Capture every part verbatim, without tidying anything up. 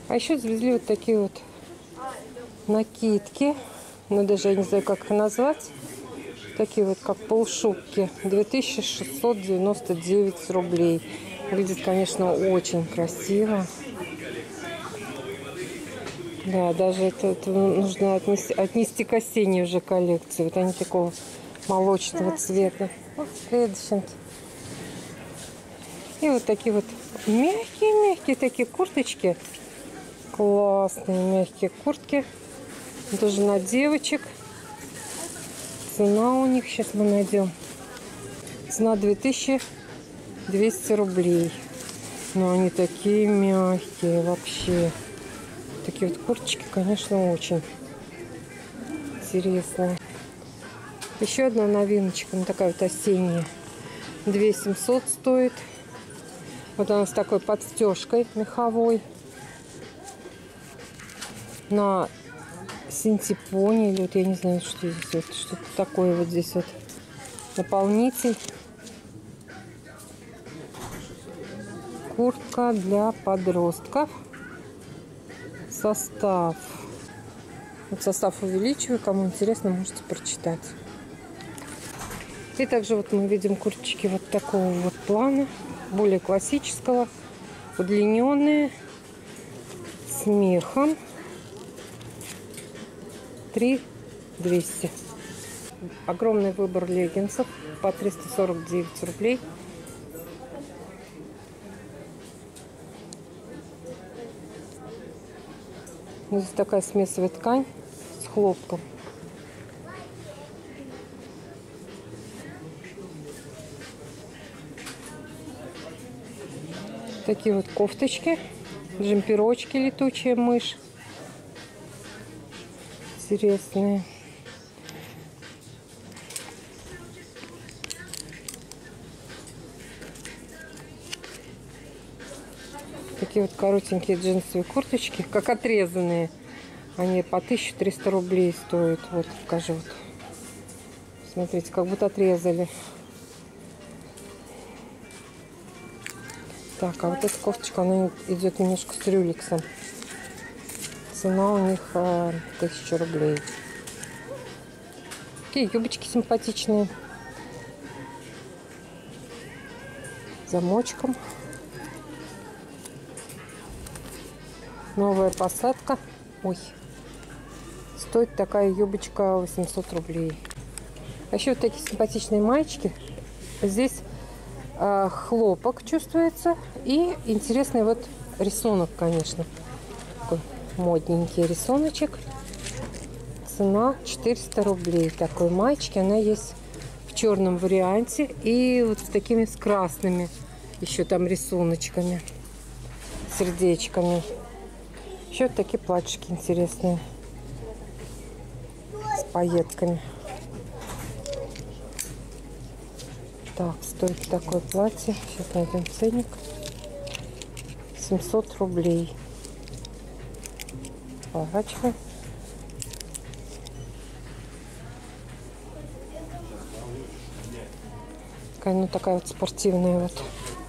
А еще завезли вот такие вот накидки. Ну, даже я не знаю, как их назвать. Такие вот, как полушубки. две тысячи шестьсот девяносто девять рублей. Выглядит, конечно, очень красиво. Да, даже это, это нужно отнести, отнести к осенней уже коллекции. Вот они такого молочного цвета. Вот следующие. И вот такие вот мягкие-мягкие такие курточки. Классные мягкие куртки. Тоже на девочек. Цена у них, сейчас мы найдем. Цена две тысячи двести рублей. Но они такие мягкие вообще. Такие вот курточки, конечно, очень интересные. Еще одна новиночка, ну такая вот осенняя. две тысячи семьсот стоит. Вот она с такой подстежкой меховой. На синтепоне, или вот я не знаю, что здесь вот, что-то такое вот здесь вот. Наполнитель. Куртка для подростков. Состав. Вот состав увеличиваю. Кому интересно, можете прочитать. И также вот мы видим курточки вот такого вот плана. Более классического. Удлиненные. С мехом. три тысячи двести. Огромный выбор леггинсов. По триста сорок девять рублей. Здесь такая смесовая ткань с хлопком. Такие вот кофточки, джемперочки, летучая мышь. Интересные. Такие вот коротенькие джинсовые курточки, как отрезанные. Они по тысяче триста рублей стоят. Вот, покажу. Вот. Смотрите, как будто отрезали. Так, а вот эта кофточка, она идет немножко с рюликсом. Цена у них а, тысяча рублей. Такие юбочки симпатичные. Замочком. Новая посадка. Ой. Стоит такая юбочка восемьсот рублей. А еще вот такие симпатичные маечки. Здесь э, хлопок чувствуется. И интересный вот рисунок, конечно. Такой модненький рисуночек. Цена четыреста рублей. Такой маечки. Она есть в черном варианте. И вот с такими с красными еще там рисуночками. Сердечками. Еще вот такие платьишки интересные. С пайетками. Так, стоит такое платье. Сейчас найдем ценник. семьсот рублей. Поворачиваем. Такая, ну такая вот спортивная вот.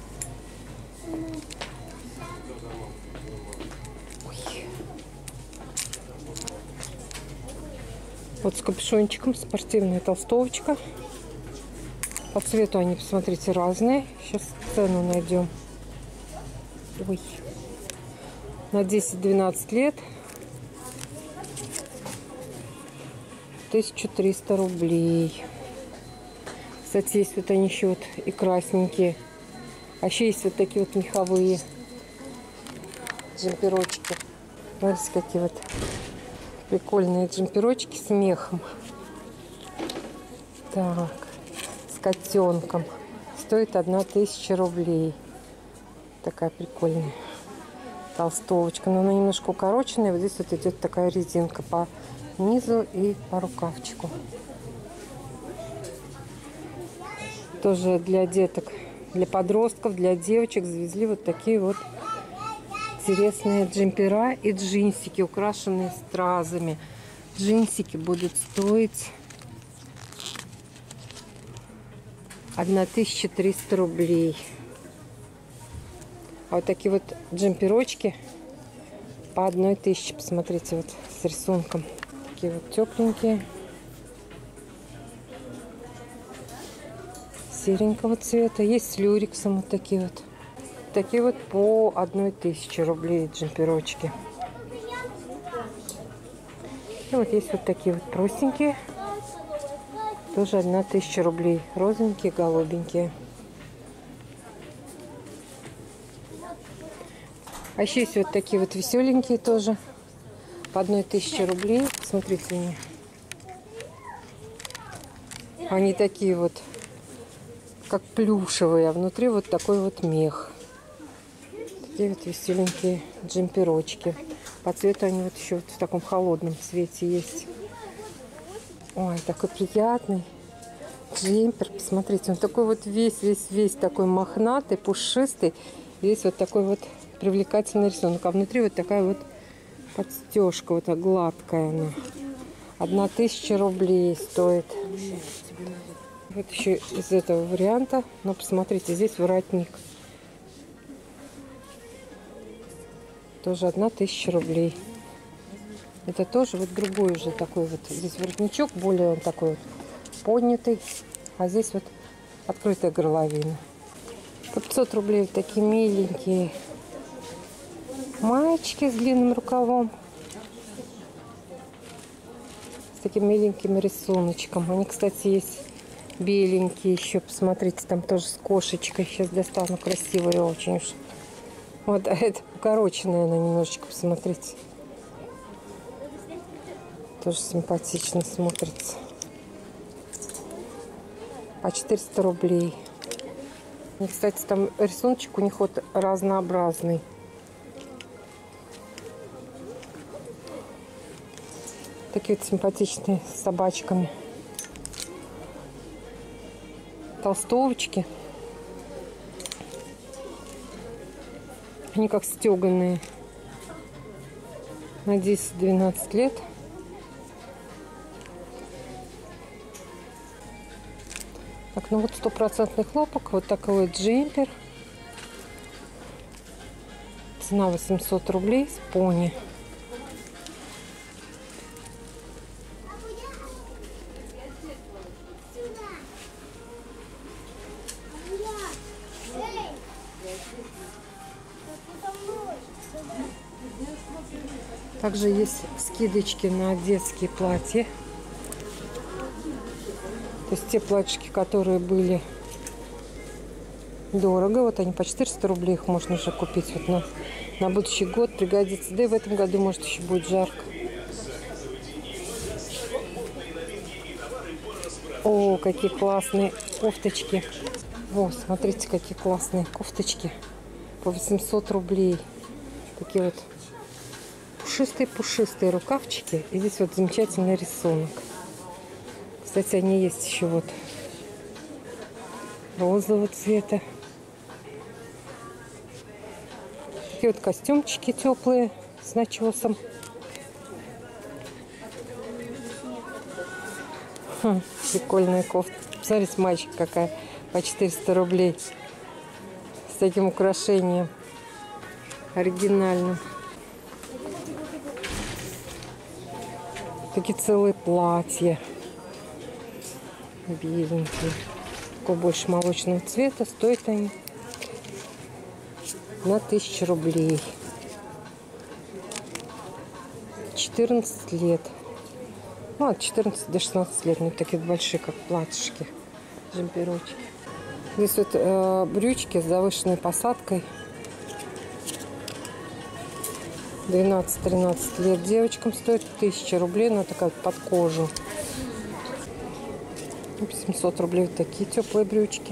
Вот с капюшончиком, спортивная толстовочка. По цвету они, посмотрите, разные. Сейчас цену найдем. Ой. На десять-двенадцать лет. тысяча триста рублей. Кстати, есть вот они еще вот и красненькие. А еще есть вот такие вот меховые джемперочки. Смотрите, какие вот прикольные джемперочки с мехом. Так, с котенком. Стоит одна тысяча рублей. Такая прикольная толстовочка. Но она немножко укороченная. Вот здесь вот идет такая резинка по низу и по рукавчику. Тоже для деток, для подростков, для девочек завезли вот такие вот интересные джемпера и джинсики, украшенные стразами. Джинсики будут стоить тысяча триста рублей. А вот такие вот джемперочки по одной тысяче. Посмотрите, вот с рисунком. Такие вот тепленькие. Серенького цвета. Есть с люрексом вот такие вот. Такие вот по одной тысяче рублей джемперочки. И вот есть вот такие вот простенькие. Тоже одна тысяча рублей. Розовенькие, голубенькие. А еще есть вот такие вот веселенькие тоже. По одной тысяче рублей. Смотрите они. Они такие вот, как плюшевые. А внутри вот такой вот мех. Такие вот веселенькие джемперочки. По цвету они вот еще вот в таком холодном цвете есть. Ой, такой приятный джемпер. Посмотрите, он такой вот весь-весь-весь такой мохнатый, пушистый. Здесь вот такой вот привлекательный рисунок. А внутри вот такая вот подстежка, вот гладкая она. Одна тысяча рублей стоит. Вот еще из этого варианта. Но посмотрите, здесь воротник. Тоже одна тысяча рублей. Это тоже вот другой уже такой вот. Здесь воротничок более он такой вот поднятый. А здесь вот открытая горловина. По пятьсот рублей вот такие миленькие маечки с длинным рукавом. С таким миленьким рисуночком. Они, кстати, есть беленькие еще. Посмотрите, там тоже с кошечкой. Сейчас достану. Красивые очень уж. Вот, а это укороченная она немножечко, посмотрите. Тоже симпатично смотрится. По четыреста рублей. И, кстати, там рисуночек у них вот разнообразный. Такие вот симпатичные с собачками. Толстовочки. Они как стеганые. На десять-двенадцать лет. Так, ну вот стопроцентный хлопок. Вот такой вот джемпер. Цена восемьсот рублей с пони. Также есть скидочки на детские платья. То есть те платьишки, которые были дорого, вот они по четыреста рублей, их можно уже купить вот на, на будущий год, пригодится. Да и в этом году, может, еще будет жарко. О, какие классные кофточки. О, смотрите, какие классные кофточки. По восемьсот рублей. Такие вот пушистые-пушистые рукавчики. И здесь вот замечательный рисунок. Кстати, они есть еще вот розового цвета. Такие вот костюмчики теплые с начесом. Хм, прикольная кофта. Посмотрите, мальчик какая. По четыреста рублей. С таким украшением. Оригинальным. Такие целые платья. Беленькие. Такого больше молочного цвета. Стоят они на тысячу рублей. четырнадцать лет. Ну, от четырнадцати до шестнадцати лет. Ну, такие большие, как платьишки. Джемперочки. Здесь вот э, брючки с завышенной посадкой. двенадцать-тринадцать лет девочкам стоит тысяча рублей. Но такая вот под кожу. семьсот рублей вот такие теплые брючки.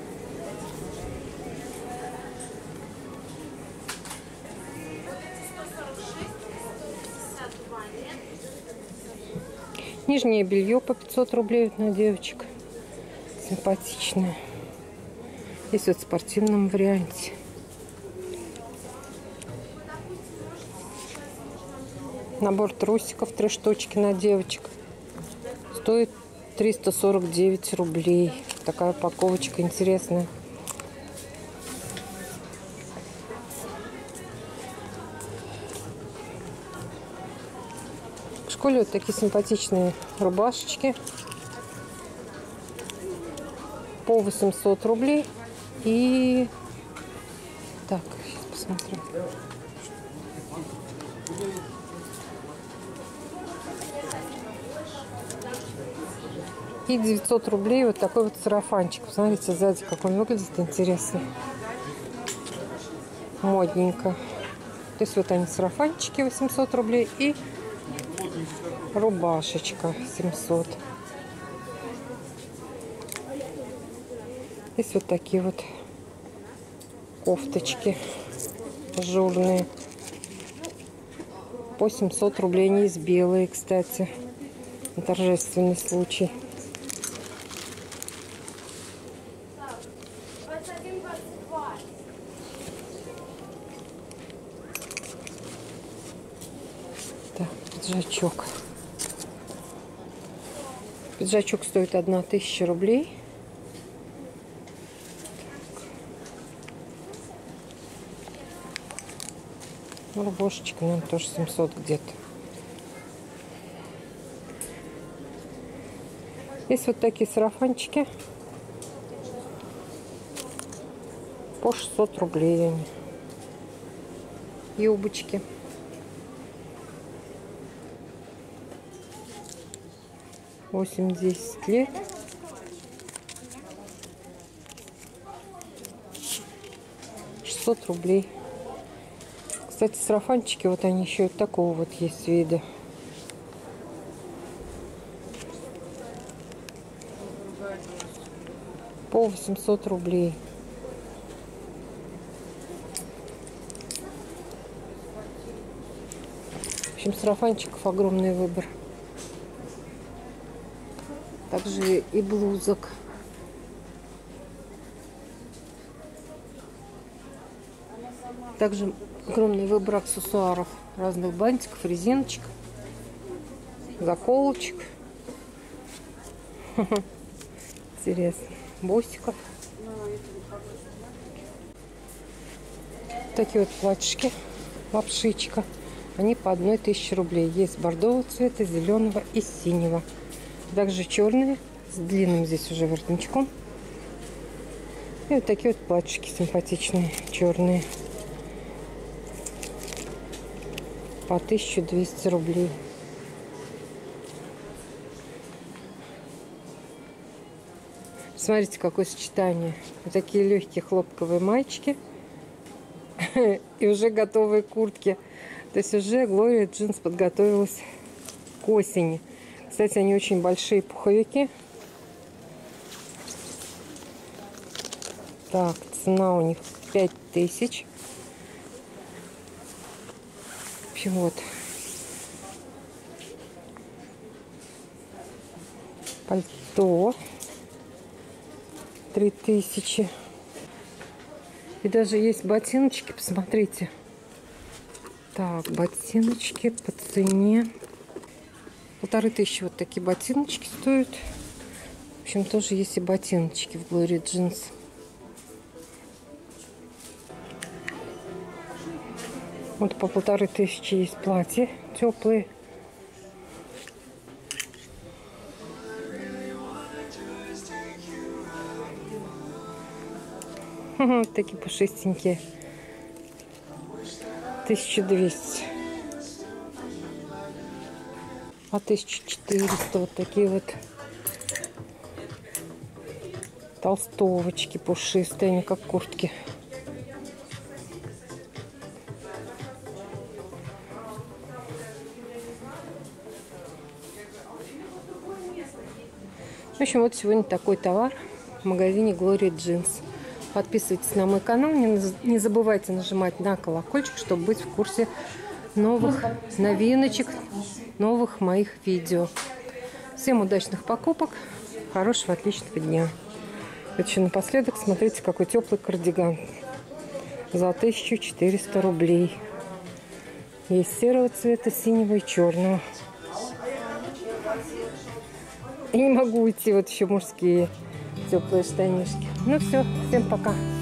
Нижнее белье по пятьсот рублей на девочек. Симпатичное. Есть вот в спортивном варианте. Набор трусиков три штучки на девочек. Стоит триста сорок девять рублей. Такая упаковочка интересная. школе вот такие симпатичные рубашечки по восемьсот рублей. И так, сейчас посмотрю. И девятьсот рублей вот такой вот сарафанчик. Посмотрите, сзади как он выглядит, интересно. Модненько. То есть вот они, сарафанчики восемьсот рублей и рубашечка семьсот. Есть вот такие вот кофточки ажурные по семьсот рублей. Они есть белые, кстати, на торжественный случай. Так, пиджачок. Пиджачок стоит одна тысяча рублей. Рубашечка, наверное, тоже семьсот где-то. Есть вот такие сарафанчики по шестьсот рублей они. Юбочки. восемь-десять лет. шестьсот рублей. Кстати, сарафанчики, вот они еще вот такого вот есть вида. По восемьсот рублей. В общем, сарафанчиков огромный выбор. Также и блузок. Также огромный выбор аксессуаров. Разных бантиков, резиночек, заколочек. Интересно. Бусиков. Такие вот платьишки. Лапшичка. Они по одной тысяче рублей. Есть бордового цвета, зеленого и синего. Также черные, с длинным здесь уже воротничком. И вот такие вот платьишки симпатичные, черные. По тысяче двести рублей. Смотрите, какое сочетание. Вот такие легкие хлопковые маечки. И уже готовые куртки. То есть уже Gloria Jeans подготовилась к осени. Кстати, они очень большие пуховики. Так, цена у них пять тысяч. В общем, вот. Пальто. три тысячи. И даже есть ботиночки, посмотрите. Так, ботиночки по цене. Полторы тысячи вот такие ботиночки стоят. В общем, тоже есть и ботиночки в Gloria Jeans. Вот по полторы тысячи есть платья теплые. Такие пушистенькие. тысяча двести. А тысяча четыреста вот такие вот толстовочки пушистые, они как куртки. В общем, вот сегодня такой товар в магазине Gloria Jeans. Подписывайтесь на мой канал, не забывайте нажимать на колокольчик, чтобы быть в курсе новых новиночек, новых моих видео. Всем удачных покупок, хорошего, отличного дня. Вот еще напоследок, смотрите, какой теплый кардиган за тысячу четыреста рублей. Есть серого цвета, синего и черного. И не могу уйти, вот еще мужские теплые штанишки. Ну все, всем пока.